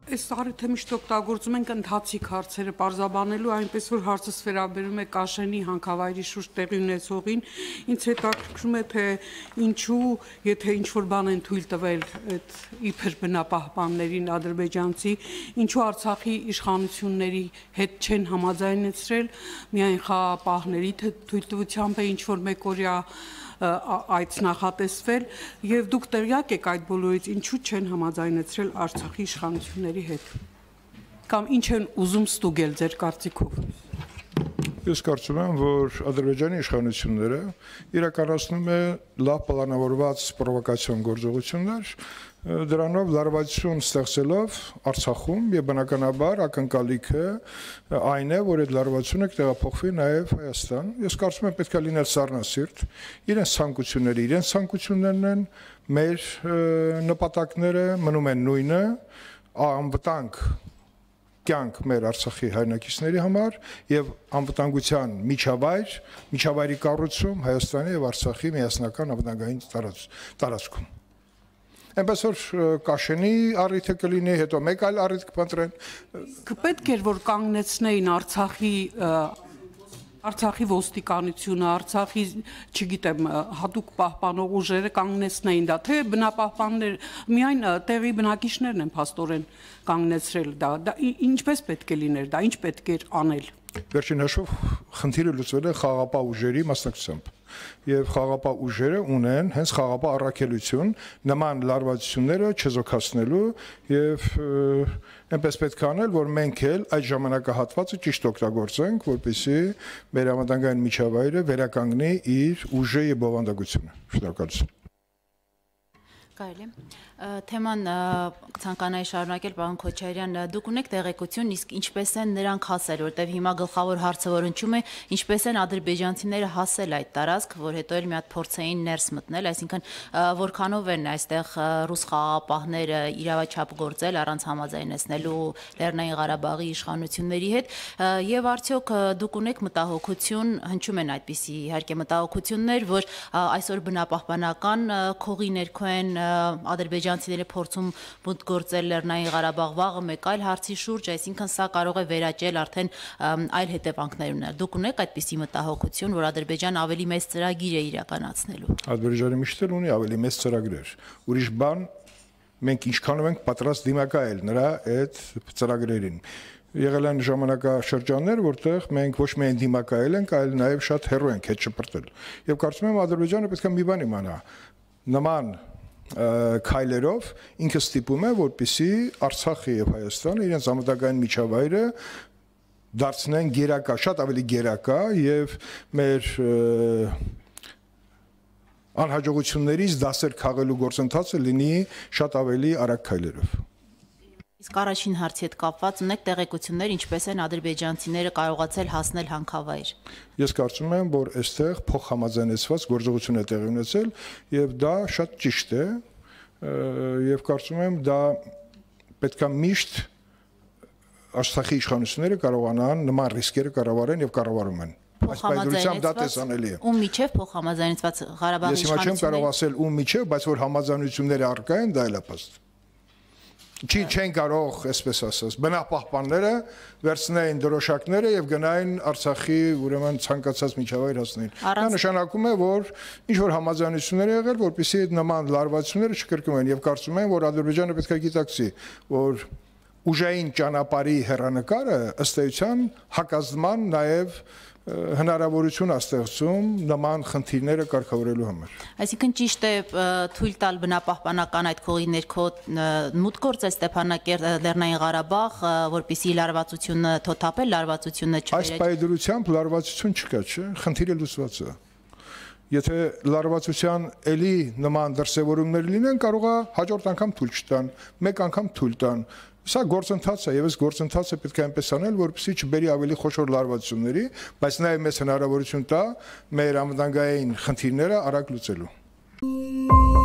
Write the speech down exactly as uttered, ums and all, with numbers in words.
Այս առիթը միշտ օգտագործում ենք ընթացիկ հարցերը պարզաբանելու, այնպես որ հարցս վերաբերում է Կաշենի հանքավայրի շուրջ տեղի ունեցողին, ինձ հետաքրքրում է թե ինչու, եթե ինչ-որ բան են թույլ տվել այդ իբր բնապահպաններին ադրբեջանցի, ինչու Արցախի իշխանությունների հետ չեն համաձայնեցրել, միայն խաղապահների թույլտվությամբ է ինչ-որ մեկօրյա այդ նախատեսվել եւ դուք տեղյակ եք այդ բոլորից ինչու չեն համաձայնեցրել Արցախի իշխանությունների հետ կամ ինչ են ուզում ստուգել ձեր կարծիքով Ես կարծում եմ որ Ադրբեջանի իշխանությունները իրականացնում է լավ պլանավորված պրովոկացիոն գործողություններ դրանով լարվածություն ստեղծելով Արցախում եւ բնականաբար ակնկալիքը այն է որ այդ լարվածությունը կտեղափոխվի նաեւ Հայաստան ես կարծում եմ պետք է լինել սառնասիրտ իրենց ցանկությունները իրենց ցանկություններն են մեր նպատակները մնում են նույնը անվտանգ կյանք մեր Արցախի հայրենակիցների համար եւ անվտանգության միջավայր միջավայրի կառուցում Հայաստանի եւ Արցախի միասնական անվտանգային տարածքում Այնպես որ Կաշենի առիթը կլինի, հետո մեկ այլ առիթ կփնտրեն։ Կպետք էր որ կանգնեցնեին Արցախի Արցախի ոստիկանությունը, Արցախի, չգիտեմ, հատուկ պահպանող ուժերը կանգնեցնեին դա, թե բնապահպաններ, միայն տեղի բնակիչներն են փաստորեն կանգնեցրել դա, դա ինչպես պետք է լիներ, դա ինչ պետք էր անել։ Վերջին հաշվով խնդիրը լուծվել է խաղապահ ուժերի մասնակցությամբ եւ խաղապահ ուժերը ունեն հենց խաղապահ առաքելություն նման լարվածությունները չեզոքացնելու եւ այնպես պետք է անել որ մենք էլ այդ ժամանակահատվածը ճիշտ օգտագործենք որպեսզի մեր անվտանգային միջավայրը վերականգնի իր ուժը եւ բովանդակությունը շնորհակալություն Կարելի թեման ցանկանայի շարունակել պարոն Քոչարյան դուք ունեք տեղեկություն իսկ ինչպես են նրանք հասել որտեվ հիմա գլխավոր հարցը որ ընչում է ինչպես են ադրբեջանցիները հասել այդ տարածք որ հետո էլ մի հատ փորձեին ներս մտնել այսինքն որքանով են այստեղ ռուս խաղապահները իրավաչափ գործել առանց համաձայնեցնելու Լեռնային Ղարաբաղի իշխանությունների հետ եւ արդյոք դուք ունեք մտահոգություն հնչում են այդպիսի իհարկե մտահոգություններ որ այսօր բնապահպանական քողի ներքո են ադրբեջանցիները փորձում մուտք գործել Լեռնային Ղարաբաղ վաղը մեկ այլ հարցի շուրջ, այսինքն սա կարող է վերաճել արդեն այլ հետևանքներ ունենալ։ Դուք ունեք այդպիսի մտահոգություն, որ Ադրբեջանը ավելի մեծ ծրագիր է իրականացնելու։ Ադրբեջանը միշտ էլ ունի ավելի մեծ ծրագրեր։ Ուրիշ բան մենք ինչքանով ենք պատրաստ դիմակայել նրա այդ ծրագրերին։ Եղել են ժամանակաշրջաններ, որտեղ մենք ոչ միայն դիմակայել ենք, այլ նաև շատ հեռու ենք հետ շպրտել։ Եվ կարծում եմ Ադրբեջանը պետք է մի բան իմանա։ Նման քայլերով ինքը ստիպում է որպեսզի Արցախը եւ Հայաստանը իրենց անվտանգային միջավայրը դարձնեն գերակա, շատ ավելի գերակա եւ մեր անհաջողություններից դասեր քաղելու գործընթացը լինի շատ ավելի արագ քայլերով Իսկ առաջին հարցի հետ կապված ունեք տեղեկություններ ինչպես են ադրբեջանցիները կարողացել հասնել հանքավայր Ես կարծում եմ որ այստեղ փոխհամաձայնեցված գործողություն է տեղի ունեցել եւ դա շատ ճիշտ է եւ կարծում եմ դա պետք է միշտ Արցախի իշխանությունները կարողանան նման ռիսկերը կառավարեն եւ կառավարում են Այս պայմանությամբ դա տեսանելի է Ում միջև փոխհամաձայնեցված Ղարաբաղի իշխանությունները Ես հիմա չեմ կարող ասել ում միջև բայց որ համաձայնությունները առկա են դա էլ է փաստ Չի չեն կարող, այսպես ասած, բնապահպանները վերցնեին դրոշակները եւ գնային Արցախի ուրեմն ցանկացած միջավայր հասնեին։ Դա նշանակում է, որ ինչ որ համաձայնություններ եղել, որպեսզի այդ նման լարվածությունները չկրկնվեն եւ կարծում եմ, որ Ադրբեջանը պետք է գիտակցի, որ ուժային ճանապարհի հերանեկարը ըստ էության հակազդման նաեւ հնարավորություն աստեղծում նման խնդիրները կարգավորելու համար։ Այսինքն ճիշտ է թույլ տալ բնապահպանական այդ քողի ներքո մուտք գործել Ստեփանակերտ Լեռնային Ղարաբաղ, որպեսզի լարվածությունը թոթափել, լարվածությունը չվերաճ։ Այս պայդրությամբ լարվածություն չկա, չէ՞, խնդիրը լուծված է։ Եթե լարվածության էլի նման դրսևորումներ լինեն, կարող է հաջորդ անգամ թույլ չտան, մեկ անգամ թույլ տան։ Սա գործընթաց է, եւ այս գործընթացը պետք է այնպես անել, որպեսզի չբերի ավելի խոշոր լարվածությունների, բայց նաեւ մեզ հնարավորություն տա մեր անվտանգային խնդիրները արագ լուծելու։